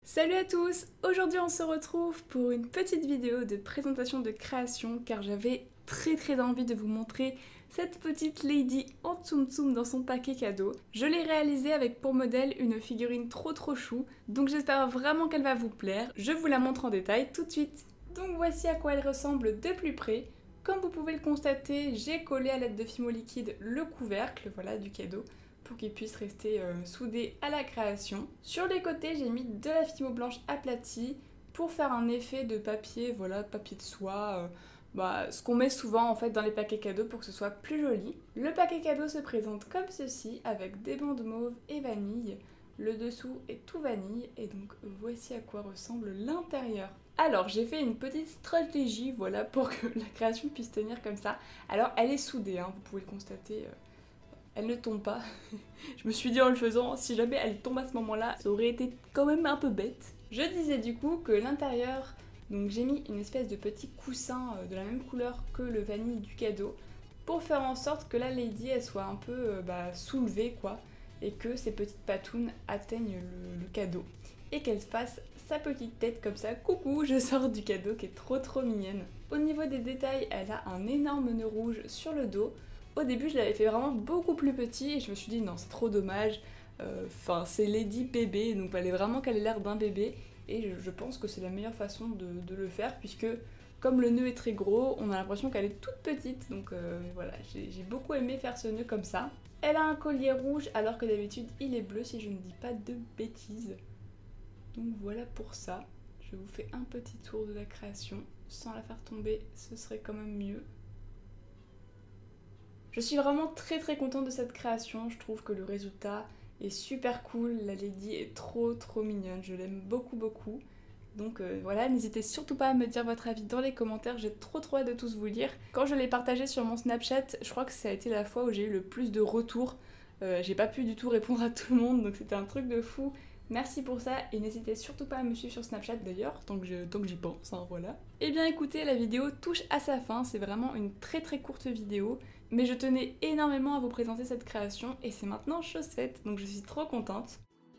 Salut à tous! Aujourd'hui on se retrouve pour une petite vidéo de présentation de création car j'avais très envie de vous montrer cette petite lady en tsum tsum dans son paquet cadeau. Je l'ai réalisée avec pour modèle une figurine trop chou, donc j'espère vraiment qu'elle va vous plaire. Je vous la montre en détail tout de suite. Donc voici à quoi elle ressemble de plus près. Comme vous pouvez le constater, j'ai collé à l'aide de Fimo liquide le couvercle, voilà, du cadeau, pour qu'il puisse rester soudé à la création. Sur les côtés, j'ai mis de la Fimo blanche aplatie pour faire un effet de papier, voilà, papier de soie, ce qu'on met souvent en fait dans les paquets cadeaux pour que ce soit plus joli. Le paquet cadeau se présente comme ceci, avec des bandes mauve et vanille. Le dessous est tout vanille et donc voici à quoi ressemble l'intérieur. Alors j'ai fait une petite stratégie, voilà, pour que la création puisse tenir comme ça. Alors elle est soudée, hein, vous pouvez le constater. Elle ne tombe pas. Je me suis dit en le faisant, si jamais elle tombe à ce moment-là, ça aurait été quand même un peu bête. Je disais du coup que l'intérieur, donc j'ai mis une espèce de petit coussin de la même couleur que le vanille du cadeau pour faire en sorte que la lady elle soit un peu soulevée quoi et que ses petites patounes atteignent le cadeau et qu'elle fasse sa petite tête comme ça, coucou, je sors du cadeau qui est trop mignonne. Au niveau des détails, elle a un énorme nœud rouge sur le dos. Au début, je l'avais fait vraiment beaucoup plus petit et je me suis dit non, c'est trop dommage. C'est Lady bébé, donc il fallait vraiment qu'elle ait l'air d'un bébé. Et je pense que c'est la meilleure façon de le faire puisque comme le nœud est très gros, on a l'impression qu'elle est toute petite. Donc voilà, j'ai beaucoup aimé faire ce nœud comme ça. Elle a un collier rouge alors que d'habitude il est bleu si je ne dis pas de bêtises. Donc voilà pour ça. Je vous fais un petit tour de la création. Sans la faire tomber, ce serait quand même mieux. Je suis vraiment très contente de cette création, je trouve que le résultat est super cool, la lady est trop mignonne, je l'aime beaucoup. Donc voilà, n'hésitez surtout pas à me dire votre avis dans les commentaires, j'ai trop hâte de tous vous lire. Quand je l'ai partagé sur mon Snapchat, je crois que ça a été la fois où j'ai eu le plus de retours. J'ai pas pu du tout répondre à tout le monde, donc c'était un truc de fou. Merci pour ça et n'hésitez surtout pas à me suivre sur Snapchat d'ailleurs, tant que j'y pense, hein, voilà. Et bien écoutez, la vidéo touche à sa fin, c'est vraiment une très courte vidéo, mais je tenais énormément à vous présenter cette création et c'est maintenant chose faite, donc je suis trop contente.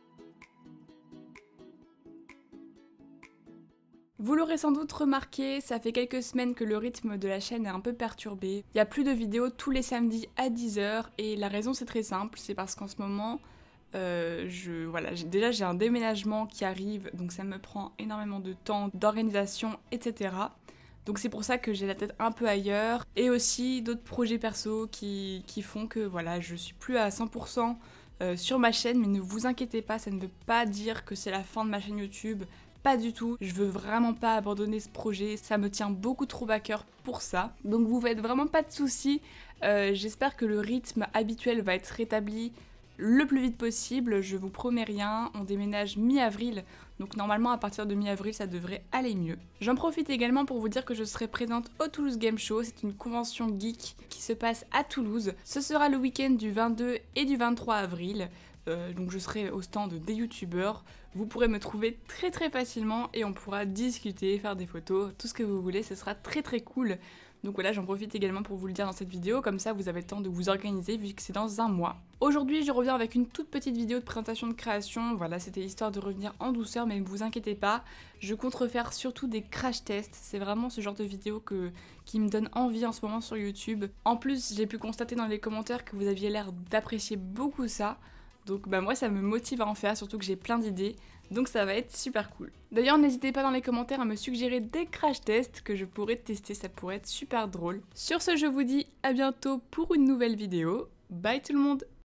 Vous l'aurez sans doute remarqué, ça fait quelques semaines que le rythme de la chaîne est un peu perturbé. Il n'y a plus de vidéos tous les samedis à 10 h et la raison c'est très simple, c'est parce qu'en ce moment, déjà j'ai un déménagement qui arrive, donc ça me prend énormément de temps, d'organisation, etc. Donc c'est pour ça que j'ai la tête un peu ailleurs. Et aussi d'autres projets perso qui font que voilà, je suis plus à 100% sur ma chaîne, mais ne vous inquiétez pas, ça ne veut pas dire que c'est la fin de ma chaîne YouTube. Pas du tout, je veux vraiment pas abandonner ce projet, ça me tient beaucoup trop à cœur pour ça. Donc vous faites vraiment pas de soucis, j'espère que le rythme habituel va être rétabli le plus vite possible, je vous promets rien, on déménage mi-avril, donc normalement à partir de mi-avril ça devrait aller mieux. J'en profite également pour vous dire que je serai présente au Toulouse Game Show, c'est une convention geek qui se passe à Toulouse. Ce sera le week-end du 22 et du 23 avril, donc je serai au stand des youtubeurs. Vous pourrez me trouver très facilement et on pourra discuter, faire des photos, tout ce que vous voulez, ce sera très cool. Donc voilà, j'en profite également pour vous le dire dans cette vidéo, comme ça vous avez le temps de vous organiser vu que c'est dans un mois. Aujourd'hui, je reviens avec une toute petite vidéo de présentation de création, voilà, c'était histoire de revenir en douceur, mais ne vous inquiétez pas, je compte refaire surtout des crash tests, c'est vraiment ce genre de vidéo qui me donne envie en ce moment sur YouTube. En plus, j'ai pu constater dans les commentaires que vous aviez l'air d'apprécier beaucoup ça, donc moi ça me motive à en faire, surtout que j'ai plein d'idées, donc ça va être super cool. D'ailleurs n'hésitez pas dans les commentaires à me suggérer des crash tests que je pourrais tester, ça pourrait être super drôle. Sur ce je vous dis à bientôt pour une nouvelle vidéo, bye tout le monde!